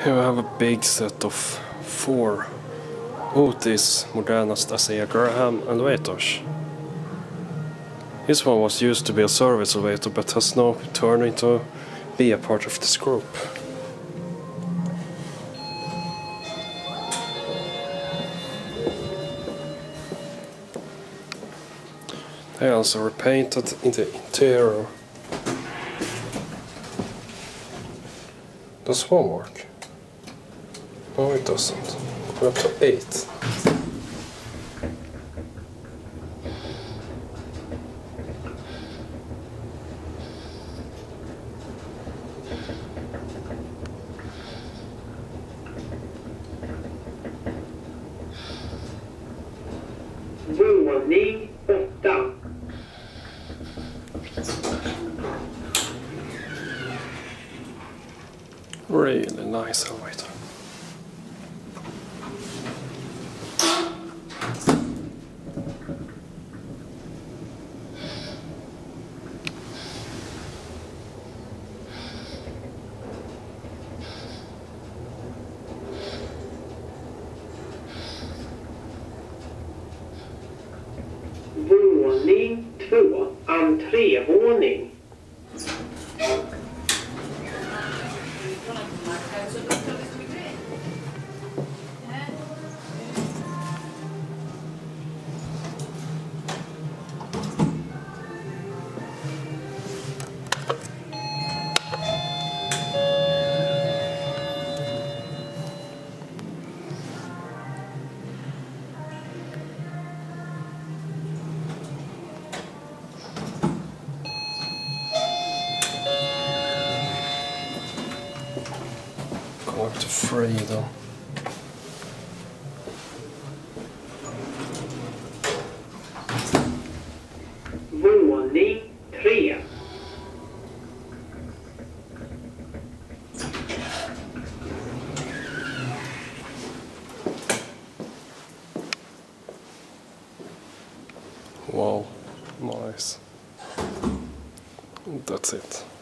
Here we have a big set of 4 Otis modernast ASEA Graham elevators. This one was used to be a service elevator but has now turned into be a part of this group. They also repainted in the interior. Does one work? No, it doesn't. We're up to 8. Våning 8. Really nice elevator. Våning 2. Entrévåning. Going to 3 though. Våning 3. Wow, nice. That's it.